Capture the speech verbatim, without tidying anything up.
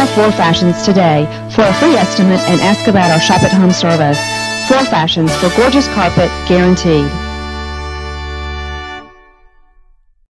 Call Four Fashions today for a free estimate and ask about our shop at home service. Four Fashions, for gorgeous carpet guaranteed.